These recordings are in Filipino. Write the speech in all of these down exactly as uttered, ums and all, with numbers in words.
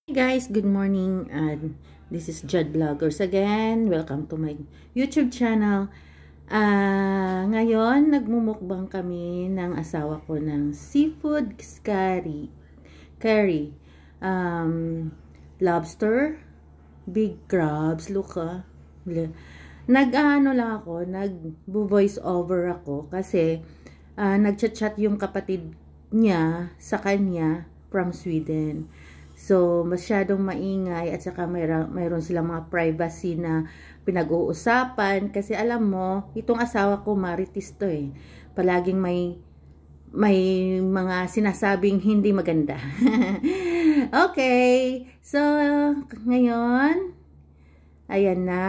Hey guys, good morning, and this is Judd Vloggers again. Welcome to my YouTube channel. Uh, ngayon, nagmumukbang kami ng asawa ko ng seafood curry. Curry. Um, lobster, big crabs, look ah. Nag-ano lang ako, nag-voice over ako kasi uh, nag-chat-chat yung kapatid niya sa kanya from Sweden. So, masyadong maingay at saka mayroon, mayroon silang mga privacy na pinag-uusapan. Kasi alam mo, itong asawa ko, marites to eh. Palaging may, may mga sinasabing hindi maganda. Okay. So, ngayon, ayan na.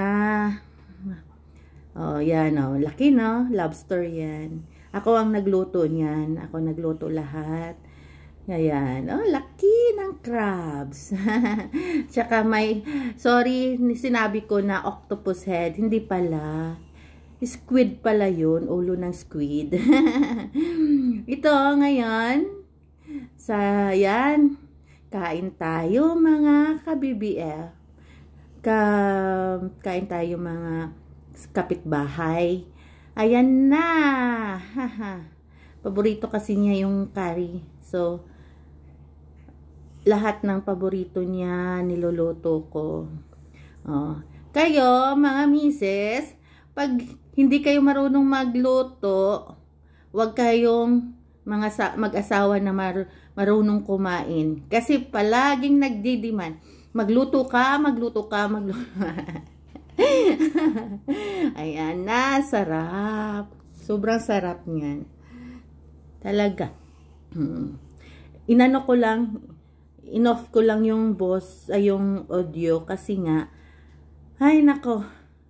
Oh, yan oh. Laki no? Lobster yan. Ako ang nagluto niyan. Ako nagluto lahat. Ayan. Oh, laki ng crabs. Tsaka may, sorry, sinabi ko na octopus head. Hindi pala. Squid pala yun. Ulo ng squid. Ito, ngayon, sa, yan, kain tayo mga ka-B B F. Ka, kain tayo mga kapitbahay. Ayan na. Paborito kasi niya yung curry. So, lahat ng paborito niya niluluto ko. Oh. Kayo, mga misis, pag hindi kayo marunong magluto, wag kayong mga mag-asawa na mar marunong kumain. Kasi palaging nagdidiman. Magluto ka, magluto ka, magluto. Ayan na, sarap. Sobrang sarap niyan. Talaga. Hmm. Inano ko lang, in-off ko lang yung boss, ay yung audio kasi nga, ay nako.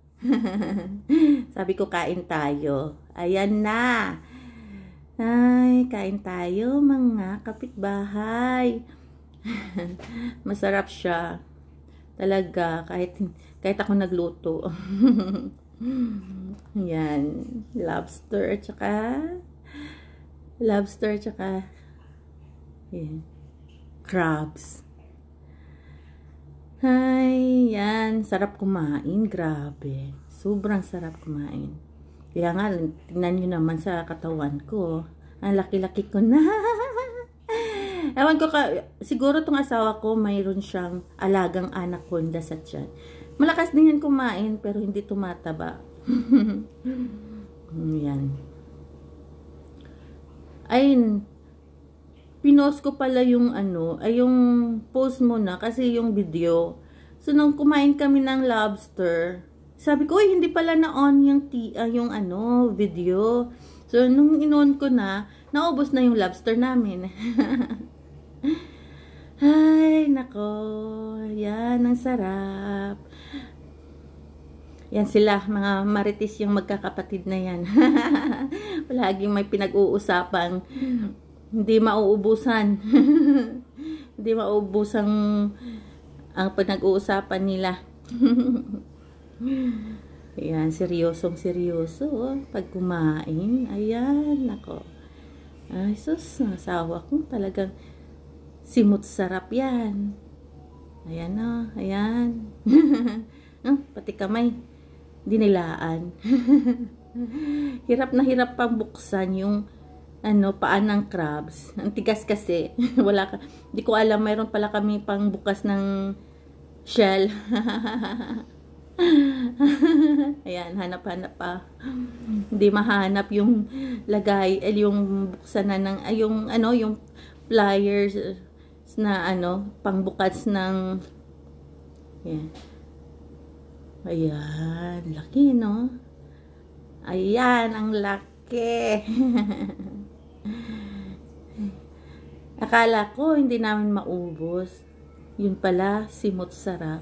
Sabi ko kain tayo. Ayan na. Ay, kain tayo mga kapitbahay. Masarap siya. Talaga, kahit, kahit ako nagluto. Yan. Lobster, tsaka, lobster, tsaka, yan. Crabs. Ay, yan. Sarap kumain. Grabe. Sobrang sarap kumain. Kaya nga, tingnan nyo naman sa katawan ko. Ang laki-laki ko na. Ewan ko ka, siguro tong asawa ko, mayroon siyang alagang anaconda sa tiyan. Malakas din yan kumain, pero hindi tumataba. Yan. Ayun. Pinost ko pala yung ano, ay yung post mo na kasi yung video. So nung kumain kami ng lobster, sabi ko, "Uy, hindi pala na-on yung uh, yung ano, video." So nung in-on ko na, naubos na yung lobster namin. Ay, nako. Yan, ang sarap. Yan sila, mga marites yung magkakapatid na yan. Palaging may pinag-uusapang hindi mauubusan. Hindi mauubusan ang pinag-uusapan nila. Ayan, seryosong seryoso. Oh, pag kumain, ayan, nako. Ay, sus, nasawa ko. Talagang simut sarap yan. Ayan o, oh, ayan. Oh, pati kamay, dinilaan. Hirap na hirap pang buksan yung ano, paan ng crabs. Ang tigas kasi. Wala ka. Hindi ko alam, mayroon pala kami pang bukas ng shell. Ayan, hanap-hanap pa. Hindi mahanap yung lagay, eh, yung buksan na ng, ay, yung, ano, yung pliers na, ano, pang bukas ng, ayan. Ayan, laki, no? Ayan, ang laki. Akala ko hindi namin maubos. Yun pala, simot sarap.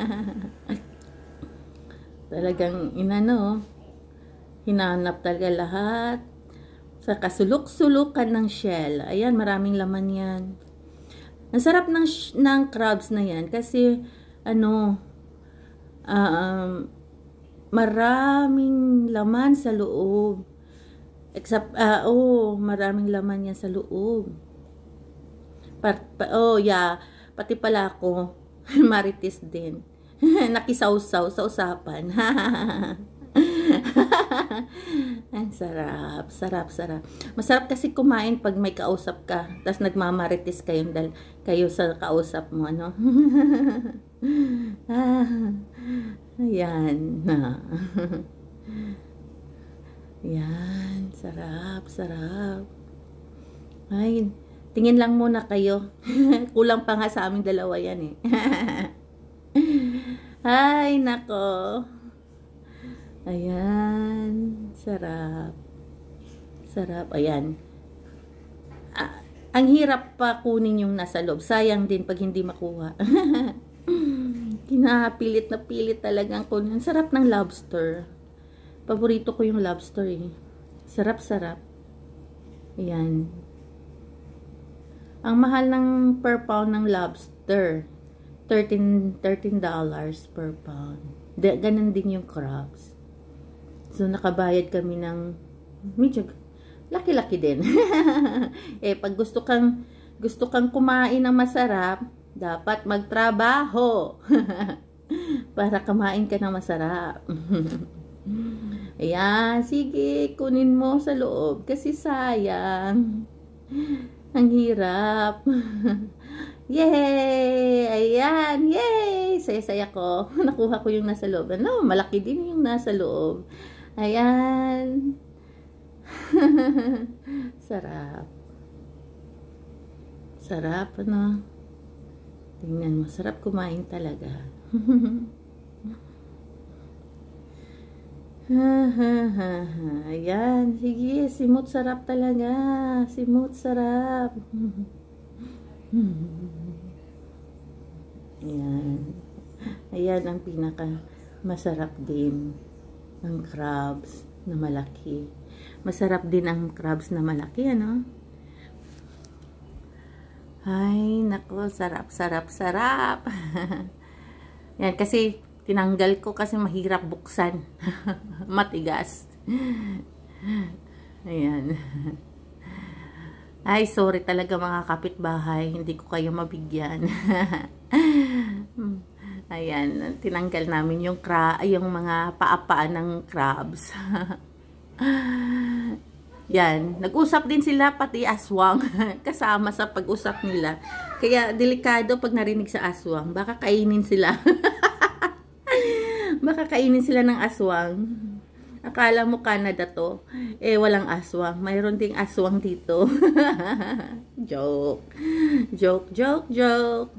Talagang inano, hinanap talaga lahat. Sa kasulok-sulukan ng shell. Ayan, maraming laman yan. Ang sarap ng, ng crabs na yan kasi ano, um, maraming laman sa loob. Except, uh, oh, maraming laman yan sa loob. Pa, pa, oh, yeah. Pati pala ako, marites din. Nakisawsaw sa usapan. Ang sarap, sarap, sarap. Masarap kasi kumain pag may kausap ka, tapos nagmamarites kayong dal kayo sa kausap mo, ano? Ah, ayan. Ayan, sarap, sarap. Ay, tingin lang muna kayo. Kulang pa nga sa aming dalawa yan eh. Ay, nako. Ayan, sarap. Sarap, ayan. Ah, ang hirap pa kunin yung nasa loob. Sayang din pag hindi makuha. Kinapilit na pilit talagang kunin. Sarap ng lobster. Paborito ko yung lobster eh. Sarap-sarap. Ayan. Ang mahal ng per pound ng lobster. thirteen dollars per pound. De, ganun din yung crabs. So, nakabayad kami ng medyo laki-laki din. Eh, pag gusto kang gusto kang kumain ng masarap, dapat magtrabaho. Para kumain ka ng masarap. Ayan, sige, kunin mo sa loob. Kasi sayang. Ang hirap. Yay! Ayan, yay! Saya-saya ko. Nakuha ko yung nasa loob. Ano, malaki din yung nasa loob. Ayan. Sarap. Sarap, ano? Tingnan mo, sarap kumain talaga. Ayan, sige, simot sarap talaga. Simot sarap. Ayan. Ayan ang pinaka masarap din ng crabs na malaki. Masarap din ang crabs na malaki, ano? Ay, nako, sarap, sarap, sarap. Yan, kasi tinanggal ko kasi mahirap buksan. Matigas. Ayan. Ay, sorry talaga mga kapitbahay. Hindi ko kayo mabigyan. Ayan, tinanggal namin yung, cra yung mga paapaan ng crabs. Yan, nag-usap din sila pati aswang kasama sa pag-usap nila. Kaya delikado pag narinig sa aswang. Baka kainin sila. Baka kainin sila ng aswang. Akala mo Canada to. Eh, walang aswang. Mayroon ding aswang dito. Joke. Joke, joke, joke.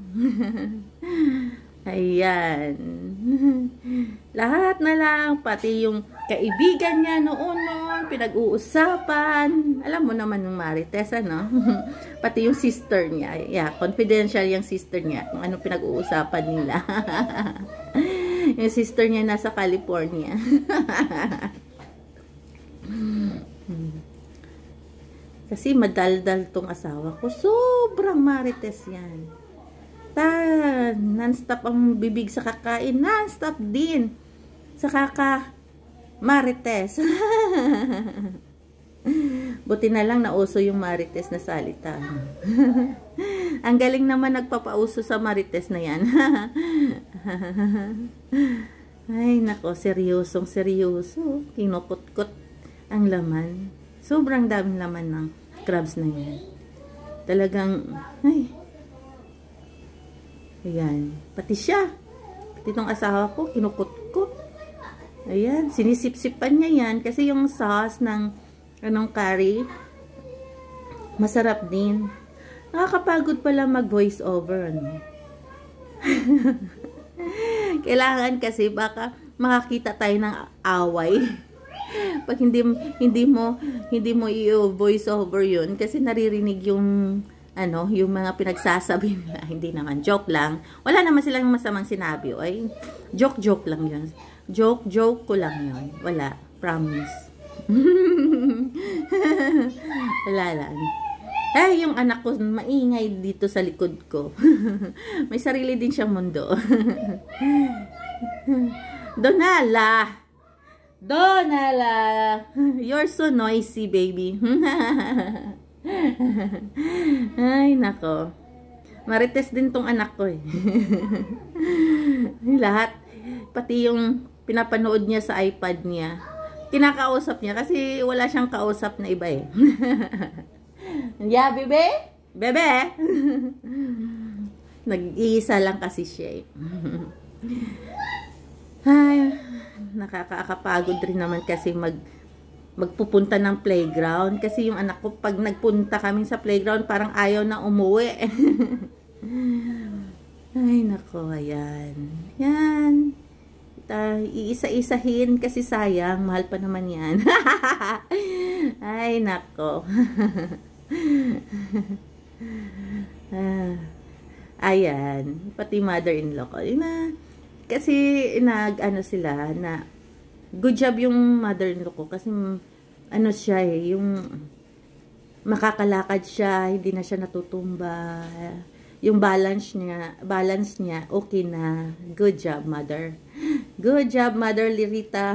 Ayan. Lahat na lang. Pati yung kaibigan niya noon-noon. Pinag-uusapan. Alam mo naman yung Marites, ano? Pati yung sister niya. Yeah, confidential yung sister niya. Kung ano pinag-uusapan nila. Yung sister niya nasa California. Kasi madaldal tong asawa ko. Sobrang Marites yan. Ta, non-stop ang bibig sa kakain. Non-stop din sa kaka Marites. Buti na lang nauso yung Marites na salita. Ang galing naman nagpapauso sa Marites na yan. Ay, nako, seryosong seryoso. Kinukot-kot ang laman. Sobrang daming laman ng crabs na yan. Talagang, ay, ayan. Pati siya. Pati itong asawa ko, kinukot-kot. Ayan, sinisip-sipan niya yan. Kasi yung sauce ng anong curry, masarap din. Nakakapagod pala mag-voice over, ano? Kailangan kasi baka makakita tayo ng away. Pag hindi hindi mo hindi mo i-voice over 'yun kasi naririnig yung ano, yung mga pinagsasabi nila. Hindi naman, joke lang. Wala naman silang masamang sinabi. Ay, joke-joke lang 'yun. Joke-joke ko lang 'yun. Wala, promise. Wala lang. Eh, yung anak ko, maingay dito sa likod ko. May sarili din siyang mundo. Donala! Donala! You're so noisy, baby. Ay, nako. Marites din tong anak ko eh. Lahat. Pati yung pinapanood niya sa iPad niya. Kinakausap niya kasi wala siyang kausap na iba eh. Yeah, bebe? Bebe? Nag-iisa lang kasi siya eh. Ay, nakakapagod rin naman kasi mag magpupunta ng playground kasi yung anak ko pag nagpunta kami sa playground parang ayaw na umuwi. Ay nako, ayan yan, iisa-isahin kasi sayang, mahal pa naman yan. Ay nako. Ah, ayan, pati mother-in-law ko na kasi nag ano sila na good job yung mother-in-law ko kasi ano siya eh, yung makakalakad siya, hindi na siya natutumba. Yung balance niya, balance niya okay na. Good job, mother. Good job, mother Lirita.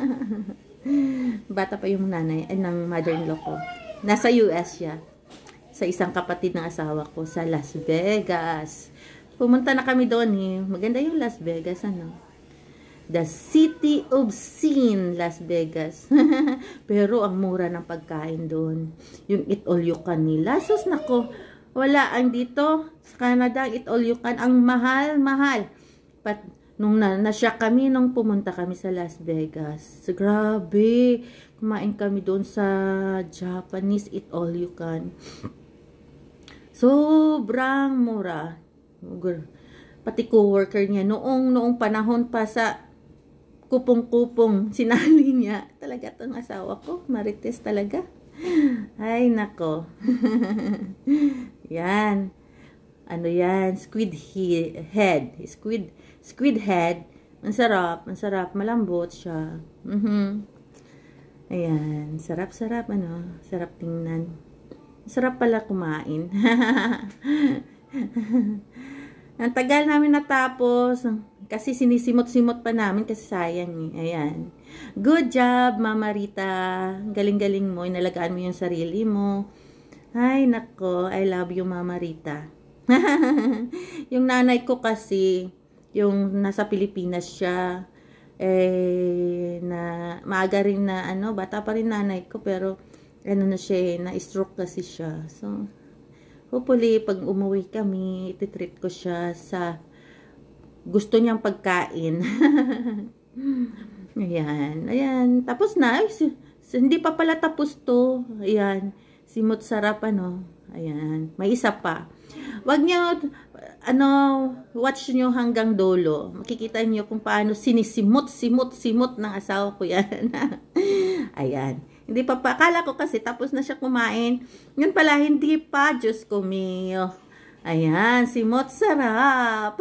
Bata pa yung nanay ay ng mother-in-law ko. Nasa U S siya. Sa isang kapatid ng asawa ko sa Las Vegas. Pumunta na kami doon eh. Maganda yung Las Vegas, ano? The City of Sin, Las Vegas. Pero ang mura ng pagkain doon. Yung eat all you can nila. Sus, nako. Wala ang dito. Sa Canada, eat all you can. Ang mahal, mahal. But, nung na, nasya kami, nung pumunta kami sa Las Vegas. Grabe. Kumain kami doon sa Japanese eat all you can. Sobrang mura. Pati co-worker niya. Noong, noong panahon pa sa kupong-kupong sinali niya. Talaga itong asawa ko. Marites talaga. Ay, nako. Yan. Ano yan? Squid he head. Squid, squid head. Ang sarap. Ang sarap. Malambot siya. Mm-hmm. Ayan. Sarap-sarap. Ano? Sarap tingnan. Sarap pala kumain. Ang tagal namin natapos. Kasi sinisimot-simot pa namin kasi sayang eh. Ayan. Good job, Mama Rita. Galing-galing mo. Inalagaan mo yung sarili mo. Ay, nako. I love you, Mama Rita. Yung nanay ko kasi, yung nasa Pilipinas siya, eh, na, maaga rin na, ano, bata pa rin nanay ko, pero, ano na siya, na-stroke kasi siya. So, hopefully, pag umuwi kami, ititreat ko siya sa gusto niyang pagkain. Ayan. Ayan. Tapos na. Ay, si, si, hindi pa pala tapos to. Ayan. Simot sarap, ano. Ayan. May isa pa. Wag niyo, ano, watch niyo hanggang dulo. Makikita niyo kung paano sinisimot, simot, simot ng asawa ko yan. Ayan. Hindi pa pa. Akala ko kasi tapos na siya kumain. Yun pala, hindi pa. Diyos ko mio. Ayan, simot sarap.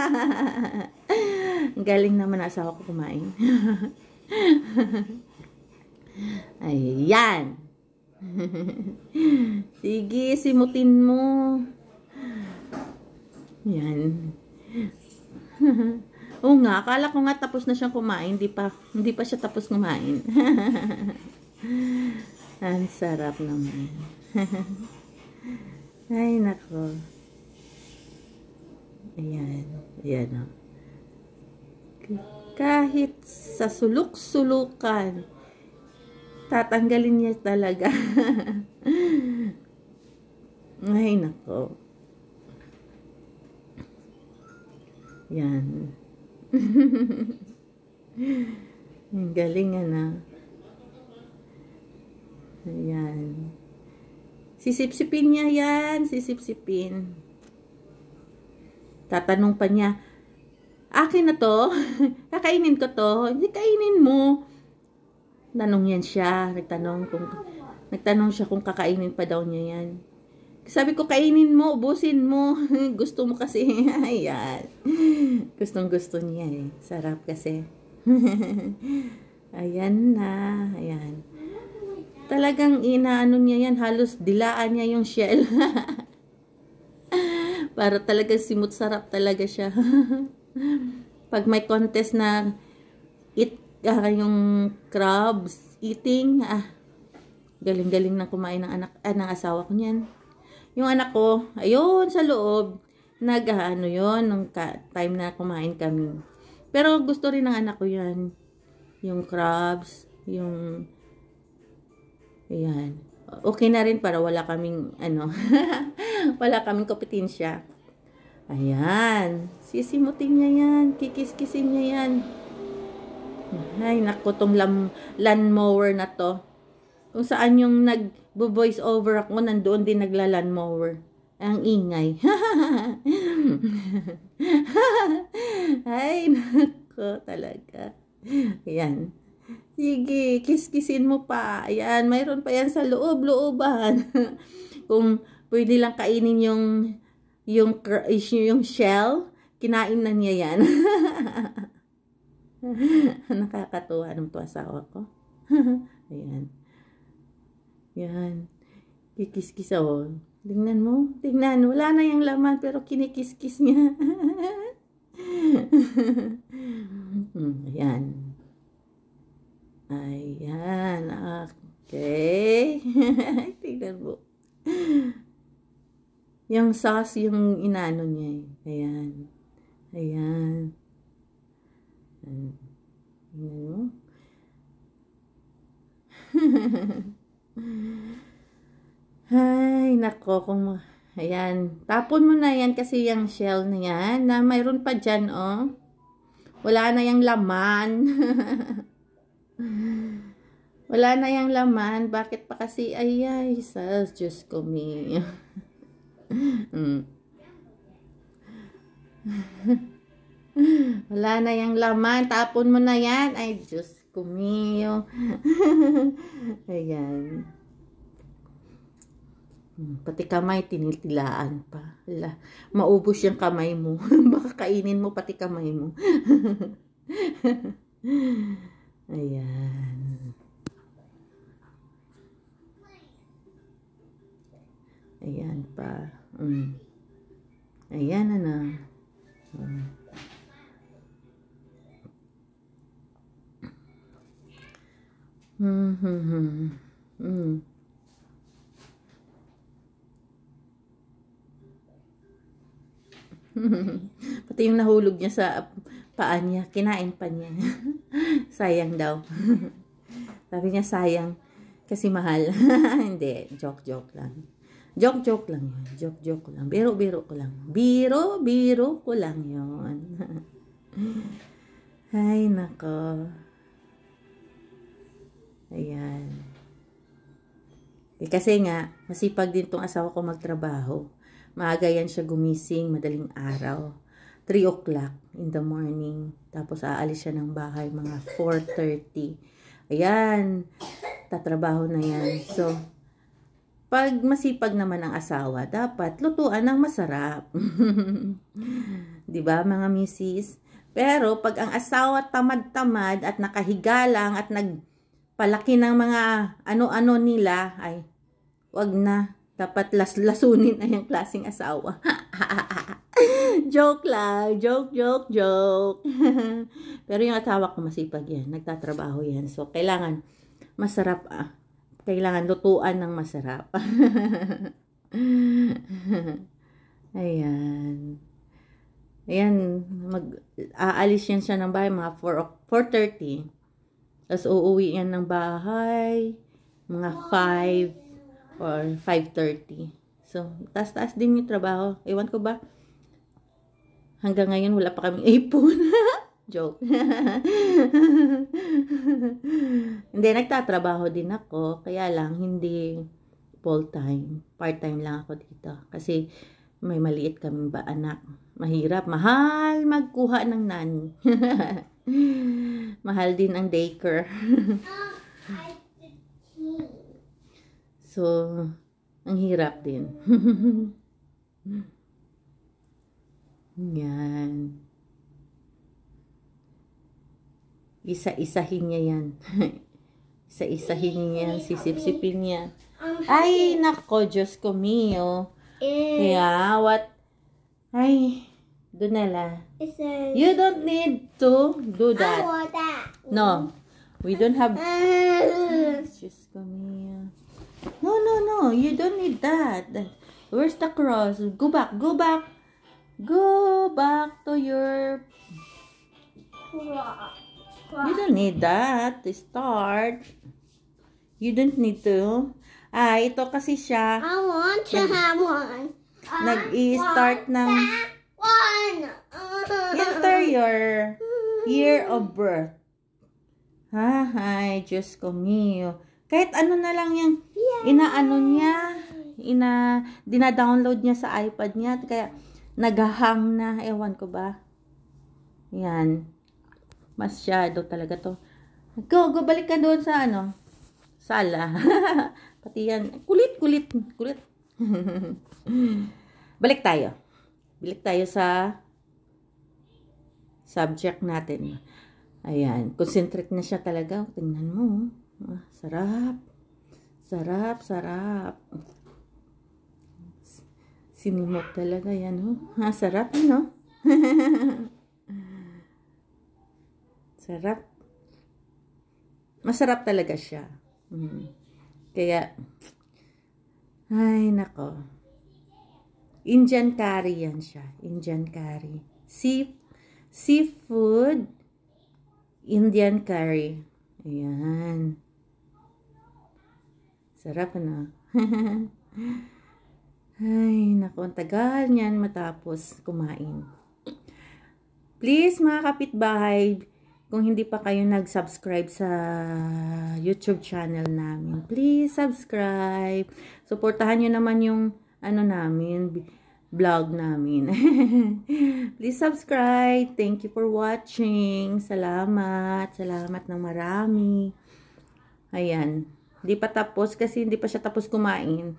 Galing naman na asawa ko kumain. Ayan. Sige, simutin mo. Ayan. Oo nga, akala ko nga tapos na siyang kumain. Hindi pa, hindi pa siya tapos kumain. Ang sarap naman. Ay, nako. Ayan. Ayan, o. Kahit sa suluk-sulukan, tatanggalin niya talaga. Ay, nako. Yan. Ang galing, ano. Ayan. Sisipsipin niya yan. Sisipsipin. Tatanong pa niya, akin na to? Kakainin ko to? Hindi, kainin mo. Tanong yan siya. Nagtanong, kung, nagtanong siya kung kakainin pa daw niya yan. Sabi ko, kainin mo, ubusin mo. Gusto mo kasi. Ayan. Gustong gusto niya eh. Sarap kasi. Ayan na. Ayan. Talagang inaano niya yan. Halos dilaan niya yung shell. Para talaga simut sarap talaga siya. Pag may contest na eat, ah, yung crabs eating, ah, galing-galing na kumain ng anak, ah, ng asawa ko niyan. Yung anak ko, ayun, sa loob, nag, uh, ano yun, nung time na kumain kami. Pero gusto rin ng anak ko yan. Yung crabs, yung, ayan. Okay na rin para wala kaming, ano, wala kaming kompetensya. Ayan. Sisimutin niya yan. Kikis-kisin niya yan. Ay, naku, tong lam, lawnmower na to. Kung saan yung nag-voice over ako, nandoon din nagla-lawnmower. Ang ingay. Ay, naku, talaga. Ayan. Sige, kiss-kissin mo pa. Ayan, mayroon pa yan sa loob-looban. Kung pwede lang kainin yung yung yung shell, kinain na niya yan. Nakakatuwa ng to asawa ko. Ayan. Yan. Kikis-kis oh. Tingnan mo. Tingnan. Wala na yung laman pero kinikis-kis niya. Ayan. Ayan. Okay. Tingnan mo. Yung sauce yung inano niya. Ayan. Ayan. Tingnan mo. Ay, nako. Kung, ayan. Tapon mo na yan kasi yung shell na yan. Na mayroon pa dyan, oh. Wala na yung laman. Wala na yung laman. Bakit pa kasi? Ay, ay, sas, Diyos ko me. Mm. Wala na yung laman. Tapon mo na yan. Ay, Diyos ko me. Ayan. Pati kamay, tinitilaan pa. Hala, maubos yung kamay mo. Baka kainin mo pati kamay mo. Ayan. Ayan pa. Mm. Ayan na na. Mm. Hmm, hmm, hmm. Hmm. Pati yung nahulog niya sa paa niya, kinain pa niya. Sayang daw. Sabi niya sayang kasi mahal. Hindi, joke-joke lang. Joke-joke lang yun. Joke-joke lang. Biro-biro ko lang. Biro-biro ko lang yun. Ay, nako. Ayan. Eh, kasi nga, masipag din tong asawa ko magtrabaho. Maaga yan siya gumising, madaling araw. three o'clock in the morning. Tapos aalis siya ng bahay mga four thirty. Ayan. Tatrabaho na yan. So, pag masipag naman ang asawa, dapat lutuan ng masarap. Diba, mga misis? Pero, pag ang asawa tamad-tamad at nakahiga lang at nagpalaki ng mga ano-ano nila, ay, wag na. Dapat las-lasunin na yung klaseng asawa. Joke lang. Joke, joke, joke. Pero yung asawa ko masipag yan. Nagtatrabaho yan. So, kailangan masarap ah. Kailangan lutuan ng masarap. Ayan. Ayan. Mag, aalis yan siya ng bahay mga four thirty. Tapos uuwi yan ng bahay mga five or five thirty. So, taas-taas din yung trabaho. Ewan ko ba? Hanggang ngayon, wala pa kaming ipon. Joke. Hindi, nagtatrabaho din ako. Kaya lang, hindi full-time. Part-time lang ako dito. Kasi, may maliit kaming ba anak. Mahirap. Mahal magkuha ng nani. Mahal din ang daycare. So, ang hirap din. Yan. Isa-isahin niya yan. Isa-isahin niya yan. Sisip-sipin niya. Ay, nako, Diyos ko mio. Yeah, what? Ay, Donella. You don't need to do that. No, we don't have. Diyos ko mio. No, no, no. You don't need that. Where's the cross? Go back. Go back. Go back to your... You don't need that to start. You don't need to. Ah, ito kasi siya. I want to have one. Nag-i-start ng One. enter your year of birth. Ha, ay, Diyos ko mio. Kahit ano na lang yung inaano niya, ina, dina-download niya sa iPad niya, kaya naghahang na, ewan ko ba. Yan. Masyado talaga to. Go, go, balik ka doon sa ano, sala. Pati yan, kulit, kulit, kulit. Balik tayo. Balik tayo sa subject natin. Ayan, concentrate na siya talaga. Tingnan mo. Ah, sarap. Sarap, sarap. Sinimok talaga yan, oh. Ha, sarap, no? Sarap. Masarap talaga siya. Hmm. Kaya, ay, nako. Indian curry yan siya. Indian curry. Sea, seafood, Indian curry. Ayan. Sarap, ano? Ay, naku, ang tagal niyan matapos kumain. Please, mga kapitbahay, kung hindi pa kayo nag-subscribe sa YouTube channel namin, please subscribe. Suportahan nyo naman yung ano namin, vlog namin. Please subscribe. Thank you for watching. Salamat. Salamat ng marami. Ayan. Hindi pa tapos kasi hindi pa siya tapos kumain.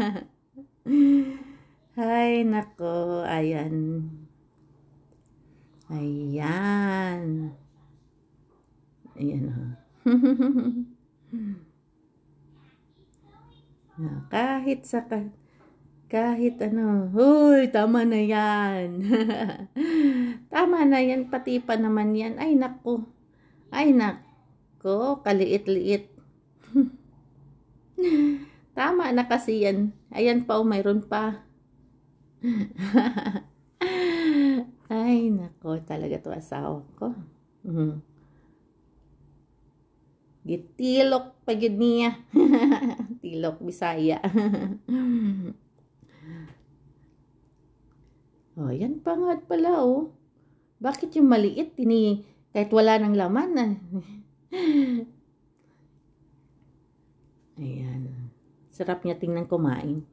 Ay, nako. Ayan. Ayan. Ayan, oh. Kahit sa kahit ano, huy, tama na yan. Tama na yan, pati pa naman yan. Ay, nako. Ay, nako, kaliit-liit. Tama na kasi yan. Ayan pa, oh, mayroon pa. Ay, nako, talaga to asawa ko. Mm. Gitilok pagid niya. Tilok, Bisaya. Oh, yan pa nga pala, oh. Bakit yung maliit, tini, kahit wala ng laman, ah. Ayan. Sarap niya tingnan kumain.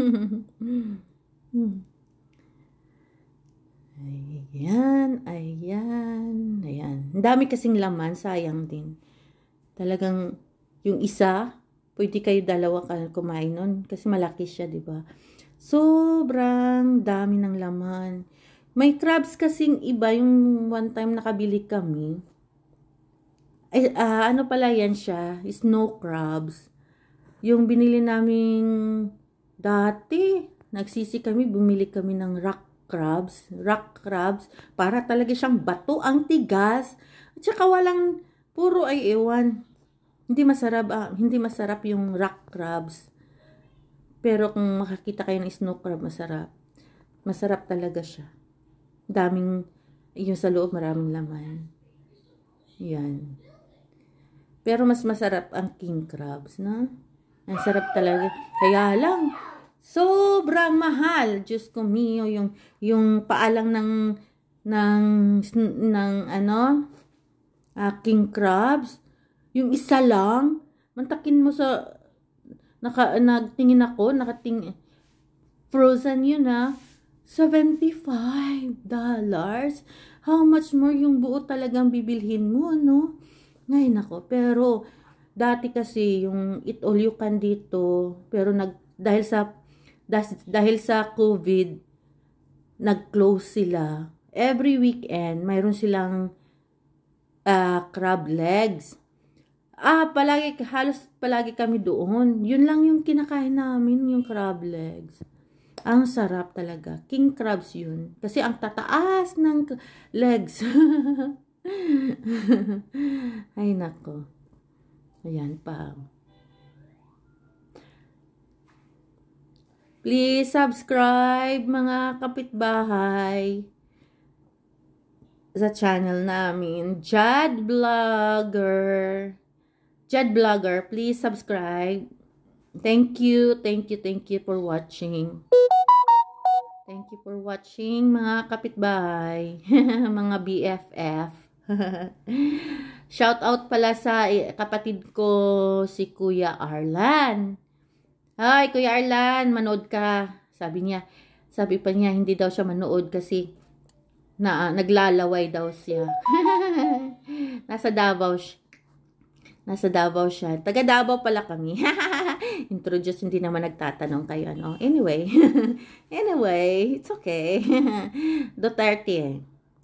Ayan, ayan, ayan. Ang dami kasing laman, sayang din. Talagang, yung isa, pwede kayo dalawa kumain nun, kasi malaki siya, di ba? Sobrang dami ng laman. May crabs kasing iba, yung one time nakabili kami. Ay, uh, ano pala yan siya? Snow crabs. Yung binili naming dati, nagsisi kami, bumili kami ng rock crabs. Rock crabs. Para talaga siyang bato, ang tigas. At saka walang, puro ay ewan. Hindi masarap, ah, hindi masarap yung rock crabs. Pero kung makakita kayo ng snow crab, masarap. Masarap talaga siya. Daming, yung sa loob, maraming laman. Yan. Pero mas masarap ang king crabs, no? Ang sarap talaga. Kaya lang, sobrang mahal. Diyos ko mio, yung, yung paalang ng, ng, ng, ano, uh, king crabs. Yung isa lang, mantakin mo sa, naka, nagtingin ako, nakating, frozen yun ha, seventy-five dollars. How much more yung buo talagang bibilhin mo, no? Ngay nako, pero, dati kasi, yung eat all you can dito, pero nag, dahil sa, dahil sa COVID, nag-close sila. Every weekend, mayroon silang, uh, crab legs. Ah, palagi, halos palagi kami doon. Yun lang yung kinakain namin, yung crab legs. Ang sarap talaga. King crabs yun. Kasi ang tataas ng legs. Ay, nako. Ayan pa. Please subscribe mga kapitbahay sa channel namin, Jad Vlogger. Jad Vlogger, please subscribe. Thank you, thank you, thank you for watching. Thank you for watching mga kapitbahay, mga B F F. Shout out pala sa kapatid ko si Kuya Arlan. Hi, Kuya Arlan, manood ka. Sabi niya, sabi pa niya, hindi daw siya manood kasi na, naglalaway daw siya. Nasa Davao siya. Nasa Davao siya. Taga Davao pala kami. Introduce, hindi naman nagtatanong kayo, ano. Anyway. Anyway, it's okay. Duterte.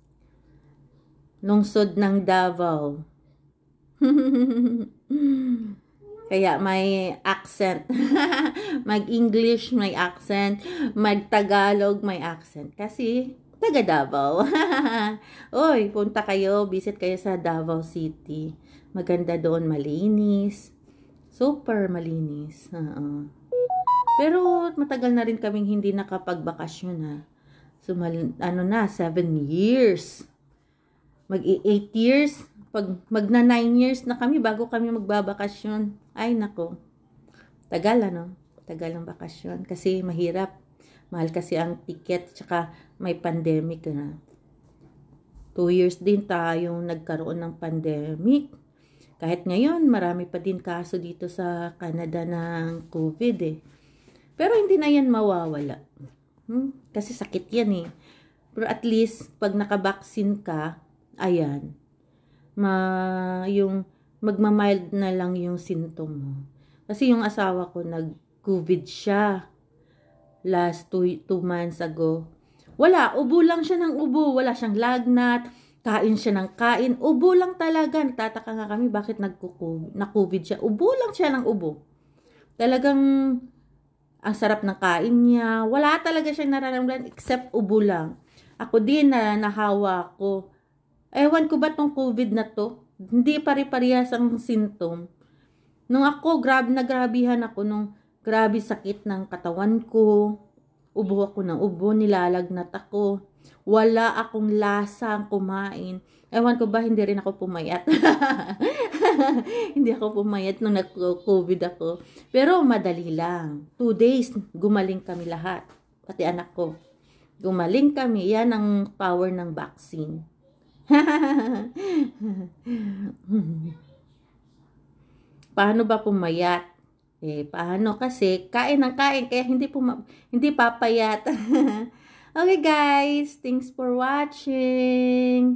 Lungsod ng Davao. Kaya may accent. Mag-English may accent. Mag-Tagalog may accent. Kasi, taga Davao. Oy, punta kayo. Visit kayo sa Davao City. Maganda doon. Malinis. Super malinis. Uh-uh. Pero, matagal na rin kaming hindi nakapagbakasyon, ha. So, mal- ano na, seven years. Mag-eight years. Pag magna nine years na kami bago kami magbabakasyon. Ay, nako. Tagal, ano? Tagal ang bakasyon. Kasi mahirap. Mahal kasi ang ticket. Tsaka may pandemic na. Two years din tayong nagkaroon ng pandemic. Kahit ngayon, marami pa din kaso dito sa Canada ng COVID eh. Pero hindi na yan mawawala. Hmm? Kasi sakit yan eh. Pero at least, pag nakabaksin ka, ayan. Ma, yung magmamild na lang yung symptom mo. Kasi yung asawa ko nag-COVID siya last two, two months ago. Wala, ubo lang siya ng ubo. Wala siyang lagnat, kain siya ng kain. Ubo lang talaga. Nagtataka nga kami bakit nag-COVID siya. Ubo lang siya ng ubo. Talagang ang sarap ng kain niya. Wala talaga siyang nararamdaman except ubo lang. Ako din na nahawa ko. Ewan ko ba tong COVID na to? Hindi pare-parehas ang symptom. Nung ako, grabe na grabihan ako nung grabe sakit ng katawan ko. Ubo ako ng ubo, nilalagnat ako. Wala akong lasang kumain. Ewan ko ba, hindi rin ako pumayat. Hindi ako pumayat nung nag-COVID ako. Pero madali lang. Two days, gumaling kami lahat. Pati anak ko. Gumaling kami. Yan ang power ng vaccine. Paano ba pumayat? Eh, paano? Kasi kain ng kain, kaya hindi, puma hindi papayat. Okay guys, thanks for watching.